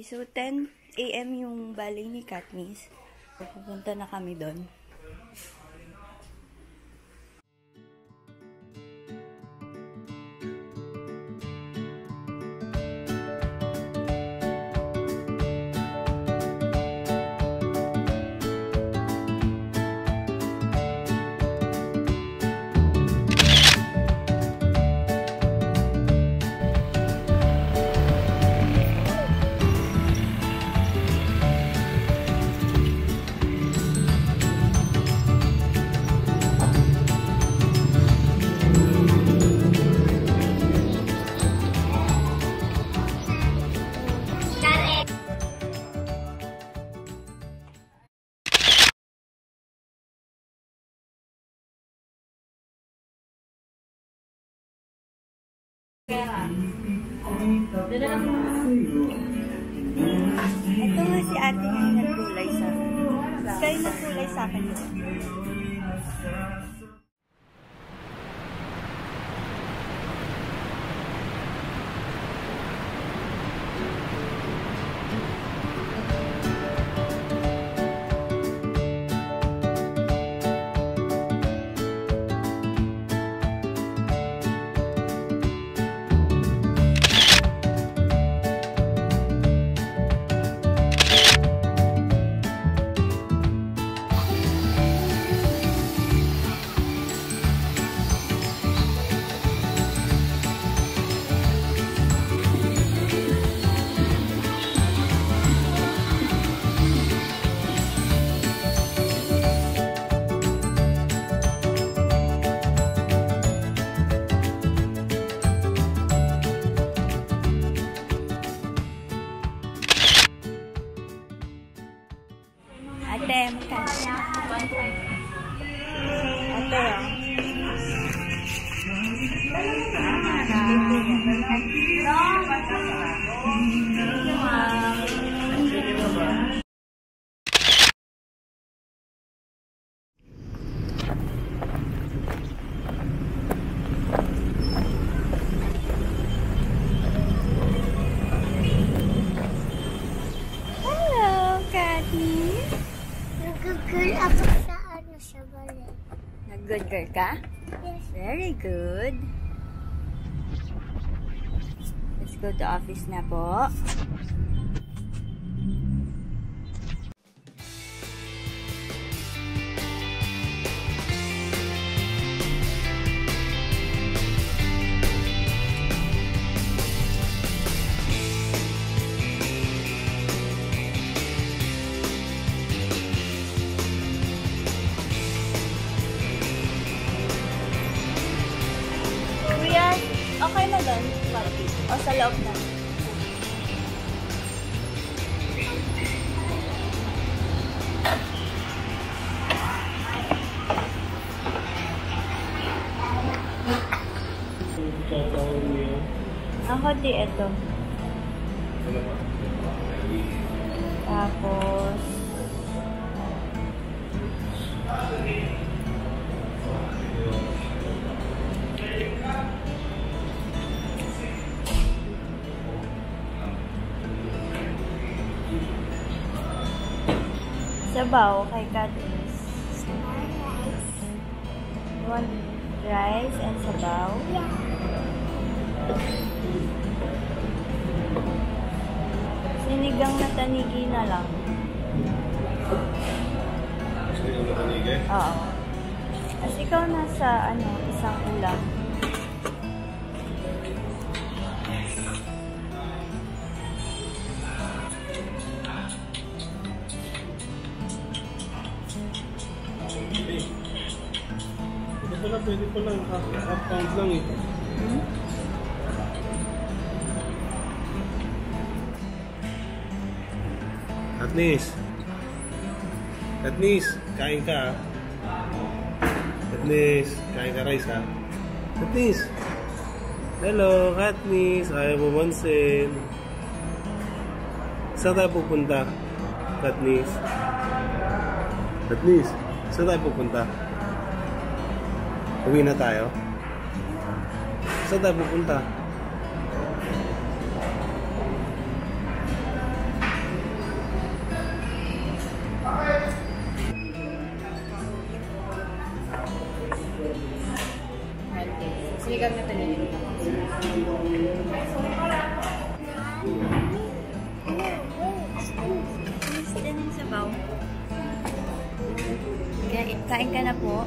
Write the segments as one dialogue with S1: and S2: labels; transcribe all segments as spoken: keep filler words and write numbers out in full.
S1: So, ten A M yung balay ni Katniss. Pupunta na kami doon. Ito nga si ate yung nagkulay sa akin. Kayo nagkulay sa akin yun. Ate, magkano? Ate, hello, Katniss.
S2: Nag-good ako sa ano sa balay.
S1: Nag-good girl ka?
S2: Yes.
S1: Very good. Let's go to office na po. Okay na doon, Marty? O sa loob na? Ako di ito. Tapos sabaw kay Katniss. You want rice and sabaw?
S2: Yeah.
S1: Sinigang na tanigi na lang.
S3: Sinigang na tanigi?
S1: Oo. Kasi ikaw nasa ano, isang ulam.
S3: Pwede pala, pwede pala. Half pound lang eh.
S1: Hmm?
S3: Katniss. Katniss, kain ka ha. Katniss, kain ka rice ha. Katniss. Hello, Katniss. Ayaw mo mansin. Saan tayo pupunta? Katniss. Katniss, saan tayo pupunta? Uwi na tayo? Saan tayo pupunta?
S1: Kain ka na po.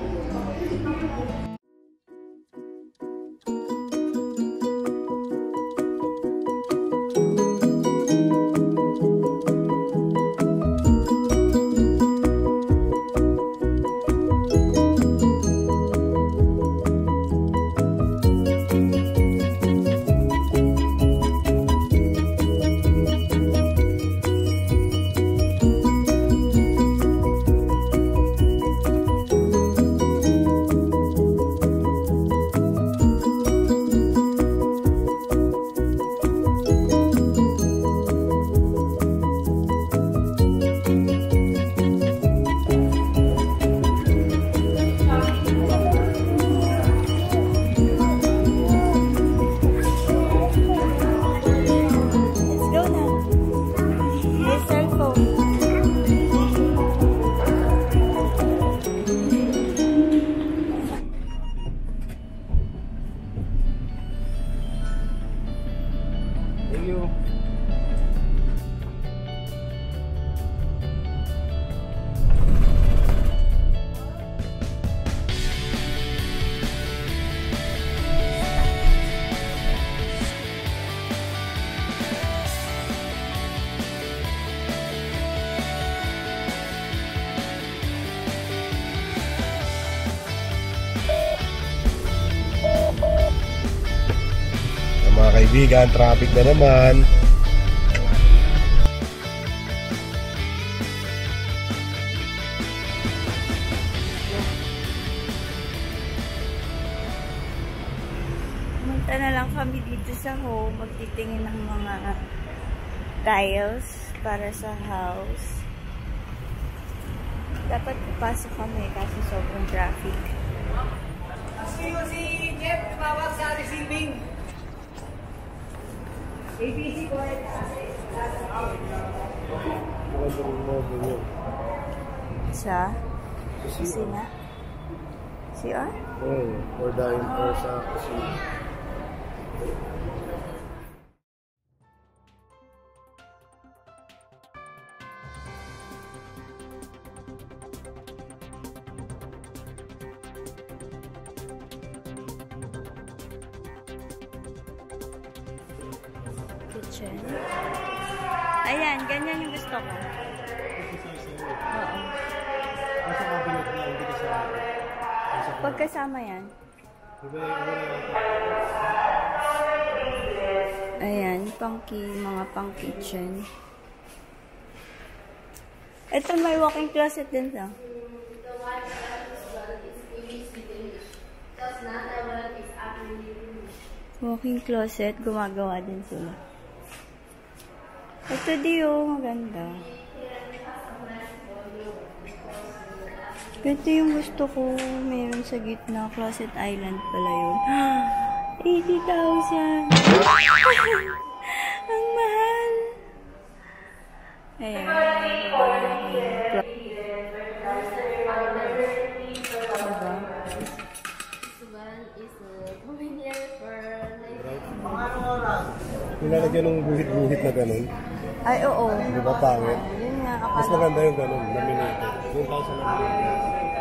S3: Thank you. Mga kaibigan, traffic na naman.
S1: Pumunta na lang kami dito sa home. Magtitingin ng mga tiles para sa house. Dapat papasok kami kasi sobrang traffic.
S4: Si Jeff, tumawag sa receiving. A B C ko ay
S1: Sa kusina. C R?
S3: Oh, or dahil or sa kusina.
S1: Kitchen. Ayan, ganyan yung gusto ko. Oo.
S3: Nasa cabinet na, hindi ka sa...
S1: Pagkasama yan. Ayan, pang-key, mga pang-kitchen. Ito may walk-in closet din sa. Walk-in closet, gumagawa din sila. Ito di oh, maganda. Ito yung gusto ko. Meron sa gitna. Closet Island pala yun. eighty thousand! Ang mahal! Ayan. Diba?
S3: Nilalagyan ng guhit-guhit na ganun.
S1: Ay, oo.
S3: Di ba pangit?
S1: Yun nga.
S3: Mas
S1: Akala.
S3: maganda yung ganun, laminated. Yung tao sa laminated.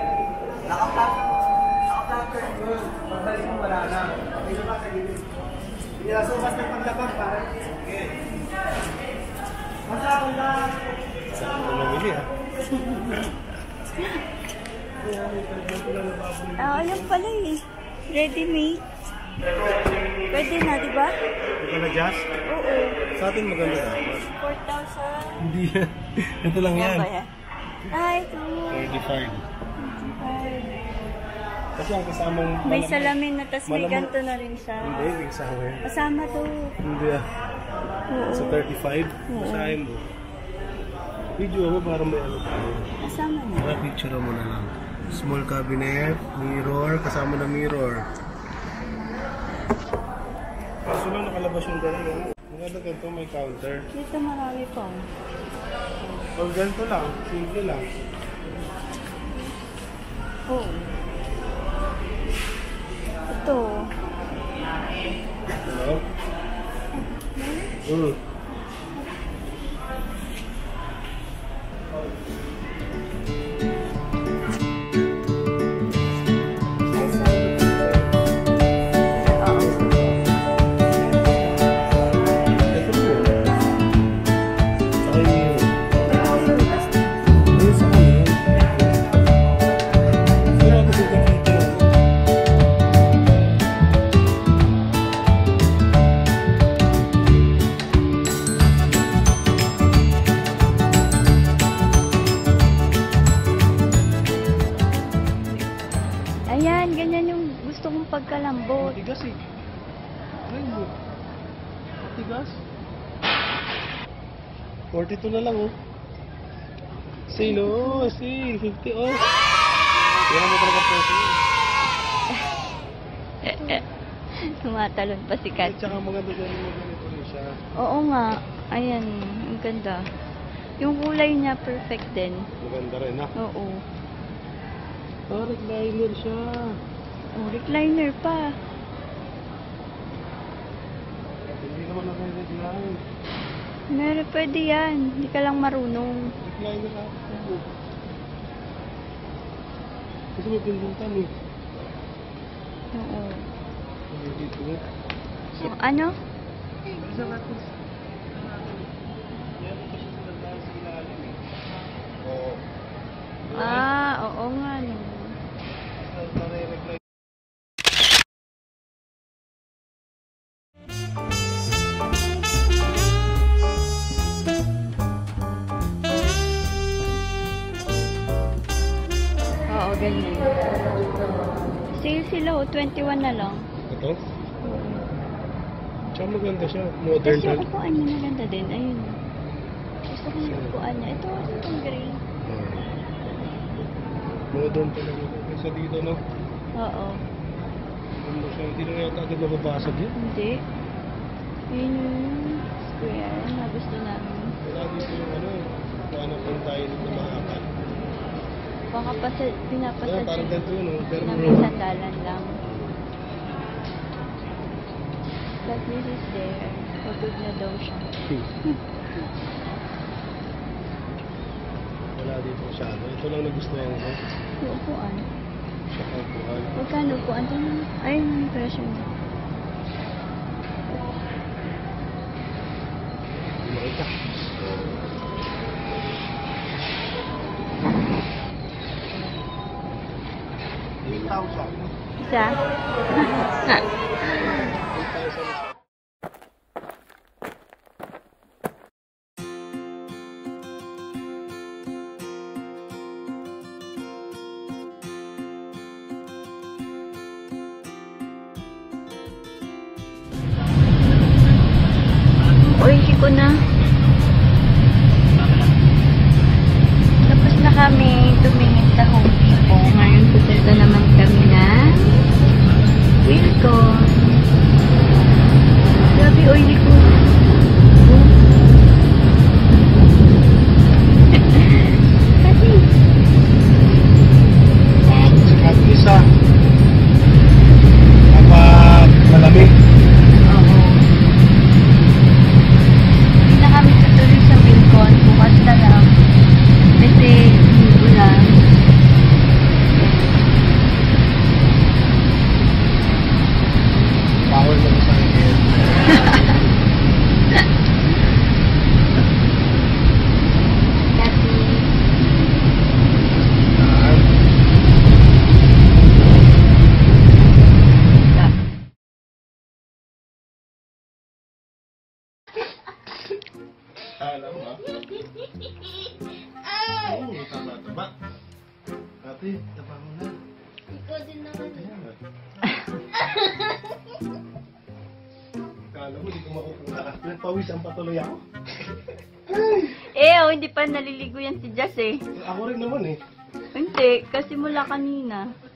S3: Saan ko namili ha?
S1: Ah, ayan pala eh. Ready-made. Pwede na, di ba?
S3: Ito na just?
S1: Oo.
S3: Sa atin maganda na.
S1: four thousand.
S3: Hindi yan. Ito lang yan.
S1: Yan ba yan? Ay, ito.
S3: thirty-five.
S1: Ay.
S3: Kasi ang kasamang...
S1: May
S3: malam-
S1: salamin na, tas may
S3: malamang-
S1: ganito na rin siya.
S3: Hindi, hindi kasama yan.
S1: Kasama to.
S3: Hindi ah.
S1: Oo.
S3: Sa thirty-five,
S1: Oo.
S3: basahin mo. Video mo para may ano tayo.
S1: Kasama na.
S3: Para picture mo na lang. Small cabinet, mirror, kasama na mirror. Kaso lang nakalabas yung gano'n. Maganda ganito, may counter.
S1: Dito marami pa.
S3: Pag ganito lang, simple lang.
S1: Oo. Ito.
S3: Hello? Mm.
S1: malambot.
S3: Matigas eh. Try mo. Matigas. forty-two na lang oh. Sale oh. Sale. fifty oh. Yan mo talaga presyo.
S1: Tumatalon pa si Kat.
S3: At saka maganda dyan yung ganito rin siya.
S1: Oo nga. Ayan. Ang ganda. Yung kulay niya perfect din.
S3: Maganda rin ha.
S1: Oo.
S3: Oh, recliner siya.
S1: Oh, recliner pa.
S3: Hindi naman ako recliner.
S1: Meron, pwede yan. Hindi ka lang marunong.
S3: Recliner ako. Kasi may pinuntan eh.
S1: Oo.
S3: Dito eh.
S1: Oh, ano?
S3: Isa natin. Yan ito siya sa landas sa ilalim eh. Oo.
S1: Ah, oo nga. No.
S3: Nare-recliner.
S1: Oo, ganyan. Sale sila oh, twenty-one na lang.
S3: Ito? Tsaka maganda siya. Modern
S1: Kasi
S3: type.
S1: yung upuan niya maganda din. Ayun. Gusto ko yung upuan niya. Ito, itong gray.
S3: Modern talaga. Kasi dito, no?
S1: Oo.
S3: Ganda siya. Hindi na yata agad mababasag yun.
S1: Hindi. Yun yung square na gusto namin.
S3: Wala dito yung ano eh. Paano kung tayo dito makaka.
S1: Baka pa sa,
S3: Ayan,
S1: pinapasad
S3: parang ganito yun, no? Pero
S1: namin sandalan lang. But this is there. Pagod na daw siya.
S3: wala dito masyado. Ito lang nagustuhan ko.
S1: Yung upuan.
S3: Sa kaupuan.
S1: Magkano upuan? Tingnan. Ayun yung presyo niya.
S3: Hindi makita. eight thousand.
S1: Isa?
S3: eight thousand.
S1: Uwi ko na. Tapos na kami tumingin sa Home Depot. Ngayon pupunta naman kami na Wilcon. Grabe, oily ko. Kasi,
S3: Sikat isa. Kapag malamig.
S1: oo. Hindi na kami tutuloy sa Wilcon. Bukas na lang. Kasi, ulan.
S3: Bawal na sa akin.
S1: Kasi,
S3: Alam mo ah. Oo, taba-taba. Ate, taba mo na.
S2: Ikaw din naman.
S3: Ayan ah. Kala mo, di ko makukuha. Nagpawisan pa tuloy ako.
S1: eh, oh, hindi pa naliligo yan si Jess eh.
S3: Ako rin naman eh.
S1: Hindi, kasi mula kanina.